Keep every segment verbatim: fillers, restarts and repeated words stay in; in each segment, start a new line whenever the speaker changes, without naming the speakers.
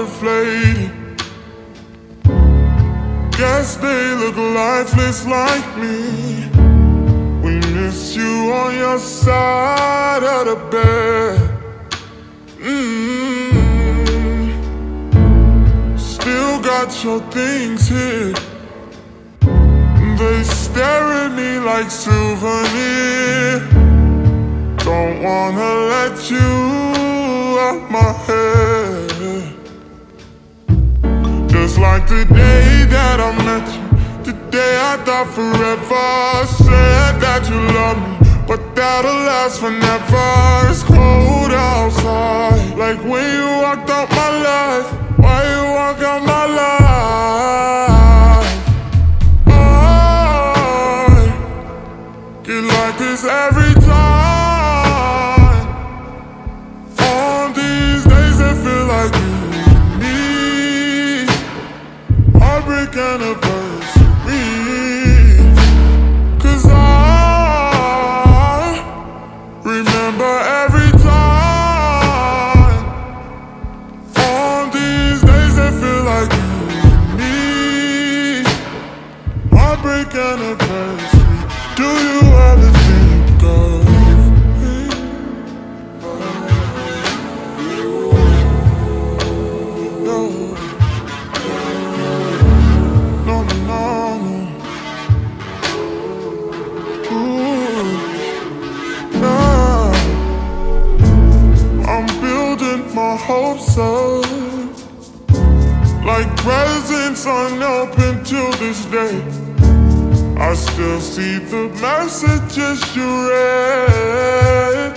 deflated. Guess they look lifeless like me. We miss you on your side of the bed. mm-hmm. Still got your things here. They stare at me like souvenir. Don't wanna let you out my head. Just like the day that I met you, the day I thought forever. Said that you love me, but that'll last forever. It's cold outside, like when you walked out my life. Why you walk out my life? I get like this every time. On these days that feel like you and me. Heartbreak anniversary. Cause I remember every time. On these days that feel like you and me. Heartbreak anniversary. Do you ever think of me? No. No, no, no, no. Ooh, no. I'm building my hopes up, like presents unopened till this day. I still see the messages you read.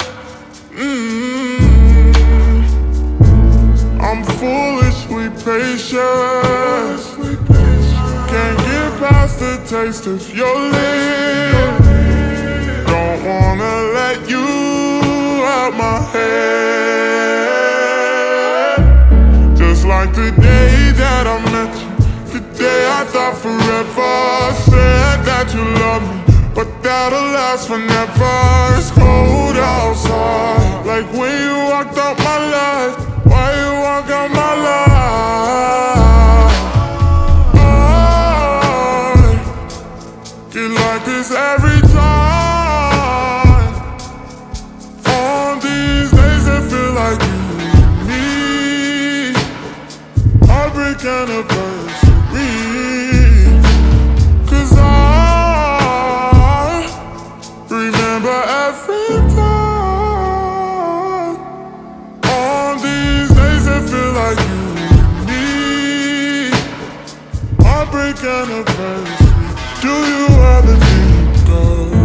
mm-hmm. I'm foolishly patient. Can't get past the taste of your lips. Don't wanna let you out my head. Just like the day that I met you, the day I thought forever. Said that you love me, but that'll last forever. It's cold outside, like when you walked out my life. Why you walk out my life? I get like this every time. On these days that feel like you and me. Heartbreak anniversary. Cause I remember every time. On these days that feel like you and me. Heartbreak anniversary. Do you ever think of